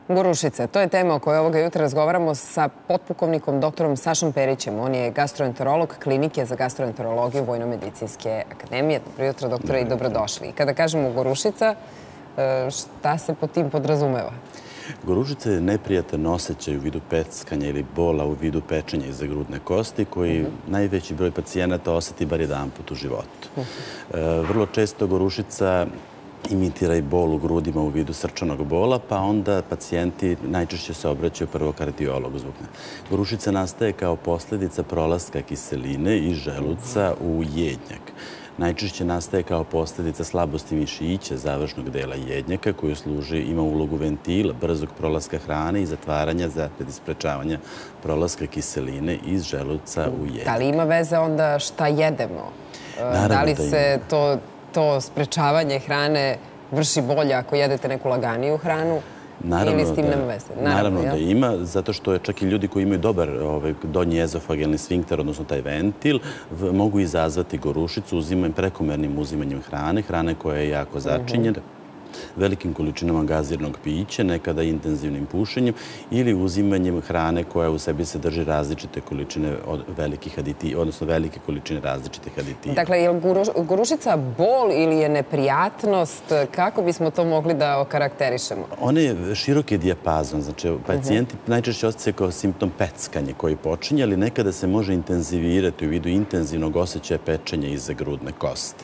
Gorušice, to je tema o kojoj ovoga jutra razgovaramo sa potpukovnikom doktorom Sašom Perićem. On je gastroenterolog klinike za gastroenterologiju Vojno-medicinske akademije. Dobro jutro, doktore, i dobrodošli. I kada kažemo Gorušica, šta se pod tim podrazumeva? Gorušica je neprijatan osjećaj u vidu peckanja ili bola u vidu pečenja iza grudne kosti koji najveći broj pacijenata osjeti bar jedanput u životu. Vrlo često Gorušica imitira i bol u grudima u vidu srčanog bola, pa onda pacijenti najčešće se obraćaju prvo kardiologu zbog toga. Gorušica nastaje kao posljedica prolaska kiseline iz želuca u jednjak. Najčešće nastaje kao posljedica slabosti mišića završnog dela jednjaka koji ima ulogu ventila, brzog prolaska hrane i zatvaranja za sprečavanja prolaska kiseline iz želuca u jednjak. Da li ima veze onda šta jedemo? Da li se to sprečavanje hrane vrši bolje ako jedete neku laganiju hranu? Ili s tim nema veze? Naravno da ima, zato što je čak i ljudi koji imaju dobar donji ezofagealni sfinkter, odnosno taj ventil, mogu izazvati gorušicu prekomernim uzimanjem hrane koja je jako začinjena, velikim količinama gaziranog pića, nekada intenzivnim pušenjem ili uzimanjem hrane koja u sebi sadrži različite količine velikih aditiva, odnosno velike količine različitih aditiva. Dakle, je li gorušica bol ili je neprijatnost? Kako bismo to mogli da okarakterišemo? Ona je široki dijapazon. Znači, pacijenti najčešće osjećaju kao simptom peckanje koji počinje, ali nekada se može intenzivirati u vidu intenzivnog osjećaja pečenja iza grudne kosti.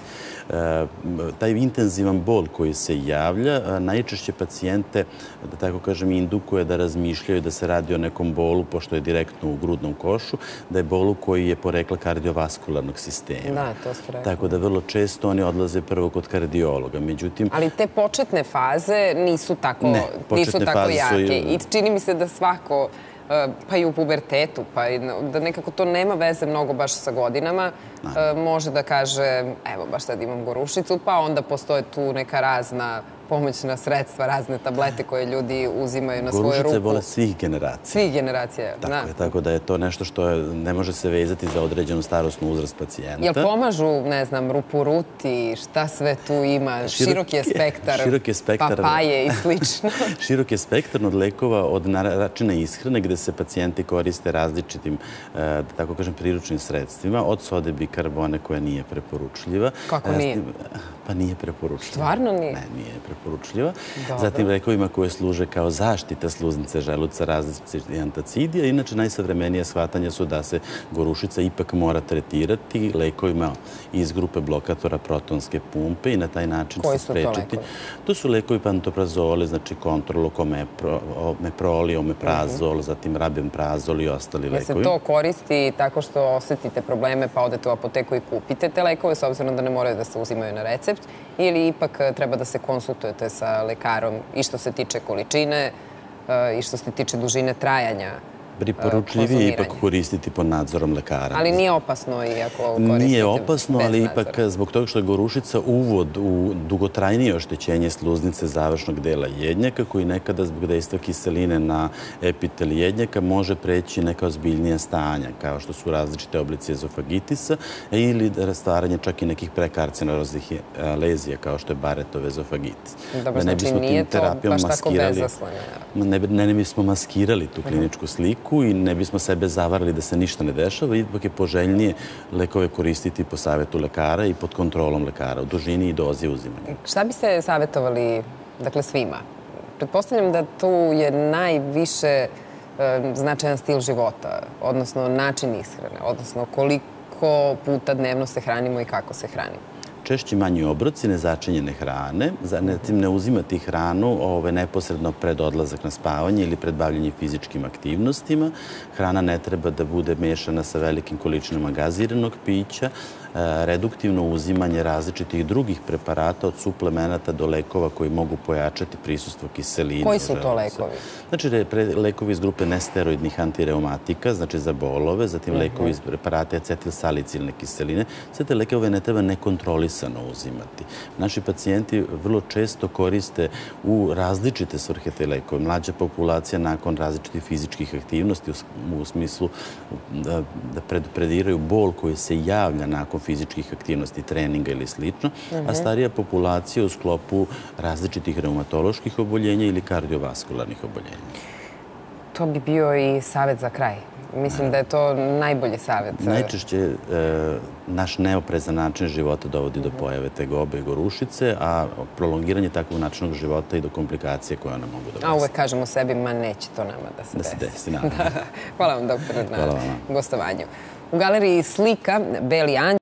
Taj intenzivan bol koji se javlja najčešće pacijente, da tako kažem, indukuje da razmišljaju da se radi o nekom bolu, pošto je direktno u grudnom košu, da je bolu koji je porekla kardiovaskularnog sistema. Da, to ste rekli. Tako da vrlo često oni odlaze prvo kod kardiologa. Međutim, ali te početne faze nisu tako jake. I čini mi se da svako, pa i u pubertetu, pa da nekako to nema veze mnogo baš sa godinama, može da kaže, evo, baš sad imam gorušicu, pa onda postoje tu neka razna pomoćna sredstva, razne tablete koje ljudi uzimaju na svoju ruku. Gorušica je bolest svih generacija. Svih generacija, da. Tako da je to nešto što ne može se vezati za određenu starosnu uzrast pacijenta. Jel pomažu, ne znam, rupuruti, šta sve tu ima? Širok je spektar, papaje i slično. Širok je spektar od lekova, od načina ishrane gde se pacijenti koriste različitim, da tako kažem, priručnim sredstvima, od sode bikarbone koja nije preporučljiva. Kako nije? Pa nije preporučljiva. Stvarno nije? Ne, nije preporučljiva. Zatim lekovima koje služe kao zaštita sluznice želuca, različitih antacidija. Inače, najsavremenije shvatanja su da se gorušica ipak mora tretirati lekovima iz grupe blokatora protonske pumpe i na taj način se sprečiti. Koji su to lekovi? To su lekovi pantoprazole, znači kontrol, omeproli, omeprazol, zatim rabemprazol i ostali lekovi. Se to koristi tako što osetite probleme pa odete u apoteku i kupite te lekove, s obzirom da ne moraju da se uzimaju na recept, ili ipak treba da se konsultujete sa lekarom i što se tiče količine i što se tiče dužine trajanja preporučljivije je ipak koristiti pod nadzorom lekara. Ali nije opasno i ako koristite bez nadzora? Nije opasno, ali ipak zbog toga što je gorušica uvod u dugotrajnije oštećenje sluznice završnog dela jednjaka, koji nekada zbog dejstva kiseline na epitel jednjaka može preći neka ozbiljnija stanja, kao što su različite oblici ezofagitisa ili stvaranje čak i nekih prekarcinoznih lezija, kao što je Barretov ezofagitis. Dobro, znači nije to baš tako bezaslano? Ne bismo maskirali tu kliničku sliku i ne bismo sebe zavarali da se ništa ne dešava, ipak je poželjnije lekove koristiti po savjetu lekara i pod kontrolom lekara, u dužini i dozi uzimanja. Šta biste savjetovali, dakle, svima? Pretpostavljam da tu je najviše značajan stil života, odnosno način ishrane, odnosno koliko puta dnevno se hranimo i kako se hranimo. Češći manji obroci nezačinjene hrane, zatim ne uzimati hranu neposredno pred odlazak na spavanje ili pred bavljanje fizičkim aktivnostima. Hrana ne treba da bude mešana sa velikim količinama gaziranog pića, reduktivno uzimanje različitih drugih preparata od suplemenata do lekova koji mogu pojačati prisustvo kiseline. Koji su to lekovi? Znači, lekovi iz grupe nesteroidnih antireumatika, znači za bolove, zatim lekovi iz preparata acetilsalicilne kiseline. Sve te lekove ne treba nekontrolisano uzimati. Naši pacijenti vrlo često koriste u različite svrhe te lekove. Mlađa populacija nakon različitih fizičkih aktivnosti u smislu da prediraju bol koji se javlja nakon fizičkih aktivnosti, treninga ili slično, a starija populacija u sklopu različitih reumatoloških oboljenja ili kardiovaskularnih oboljenja. To bi bio i savjet za kraj. Mislim da je to najbolji savjet. Najčešće naš neoprezan način života dovodi do pojave tegobe i gorušice, a prolongiranje takvog načinog života i do komplikacije koje one mogu da dovesti. A uvek kažemo sebi, ma neće to nama da se desi. Da se desi, naravno. Hvala vam, doktore, na gostovanju. U galeriji slika Beli anđeo